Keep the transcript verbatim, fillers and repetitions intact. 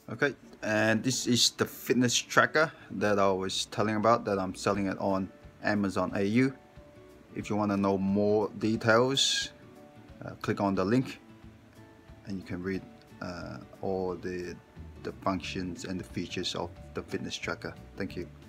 Okay, and this is the fitness tracker that I was telling about, that I'm selling it on Amazon A U. If you want to know more details, uh, click on the link and you can read uh, all the the functions and the features of the fitness tracker. Thank you.